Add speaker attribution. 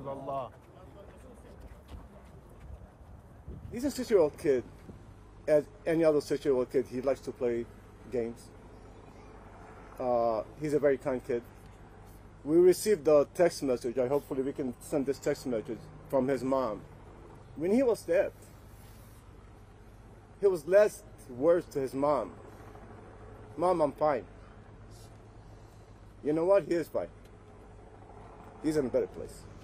Speaker 1: Allah.
Speaker 2: He's a 6-year-old kid. As any other 6-year-old kid, he likes to play games. He's a very kind kid. We received a text message. Hopefully we can send this text message from his mom. When he was dead, he was last words to his mom. Mom, I'm fine. You know what? He is fine. He's in a better place.